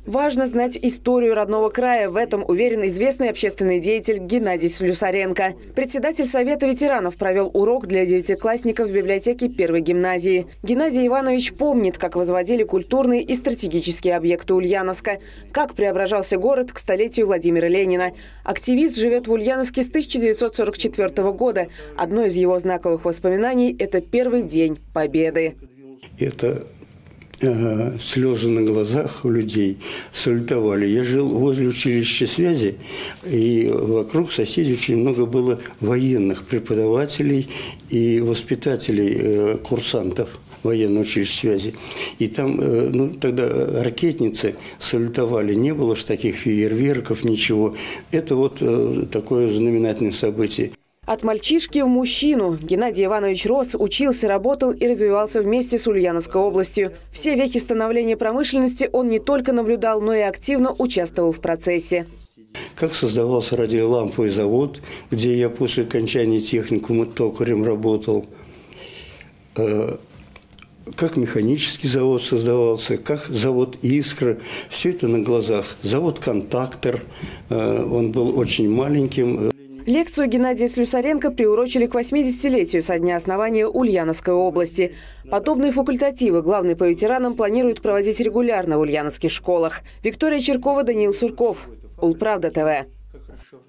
Важно знать историю родного края. В этом уверен известный общественный деятель Геннадий Слюсаренко. Председатель Совета ветеранов провел урок для девятиклассников в библиотеке первой гимназии. Геннадий Иванович помнит, как возводили культурные и стратегические объекты Ульяновска, как преображался город к столетию Владимира Ленина. Активист живет в Ульяновске с 1944 года. Одно из его знаковых воспоминаний – это первый день Победы. Это слезы на глазах у людей салютовали. Я жил возле училища связи, и вокруг соседей очень много было военных преподавателей и воспитателей, курсантов военного училища связи. И там, тогда ракетницы салютовали. Не было ж таких фейерверков, ничего. Это вот такое знаменательное событие. От мальчишки в мужчину Геннадий Иванович рос, учился, работал и развивался вместе с Ульяновской областью. Все вехи становления промышленности он не только наблюдал, но и активно участвовал в процессе. Как создавался радиоламповый завод, где я после окончания техникума токарем работал. Как механический завод создавался, как завод «Искра». Все это на глазах. Завод «Контактор», он был очень маленьким. Лекцию Геннадия Слюсаренко приурочили к 80-летию со дня основания Ульяновской области. Подобные факультативы главный по ветеранам планирует проводить регулярно в ульяновских школах. Виктория Черкова, Даниил Сурков. Улправда ТВ.